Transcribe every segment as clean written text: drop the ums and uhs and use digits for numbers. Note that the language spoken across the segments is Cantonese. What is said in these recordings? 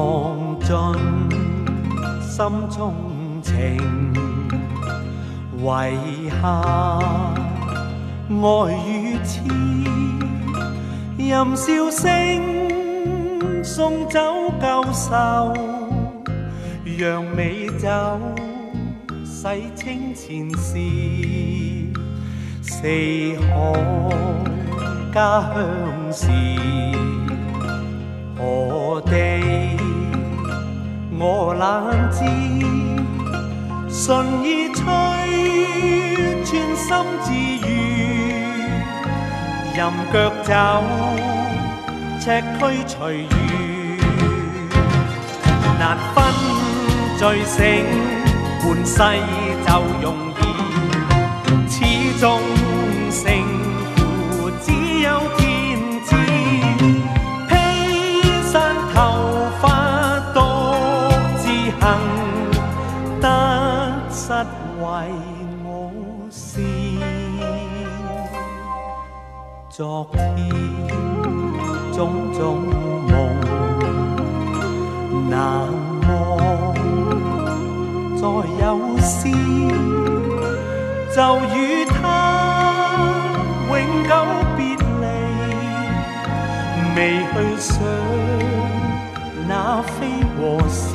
忘尽心中情，遗下爱与痴。任笑声送走旧愁，让美酒洗清前事。四海家乡事，何地我懶知。順意吹，寸心自如。任腳走，赤軀隨遇。難分醉醒，半世就容易。始終勝負只有天知。披散頭髮獨自行，得失為我事。昨天種種夢難忘，再有詩就與他永久別離。未去想那非和是。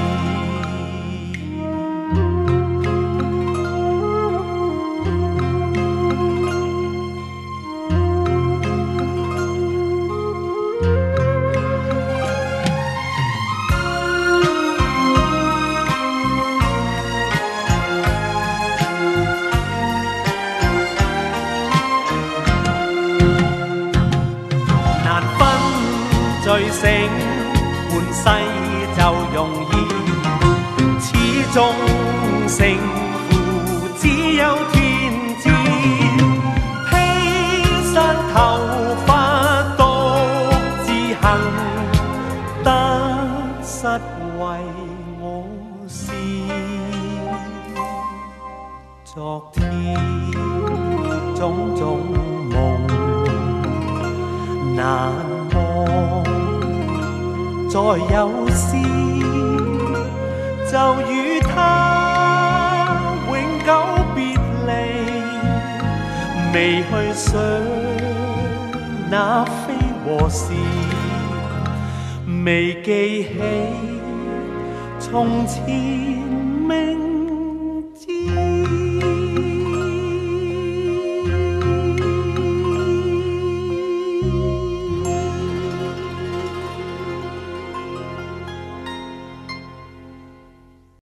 醉醒半世就容易，始終勝負只有天知。披散頭髮獨自行，得失為我事。昨天種種夢難忘，再有詩就與他永久別離。未去想那非和是，未記起從前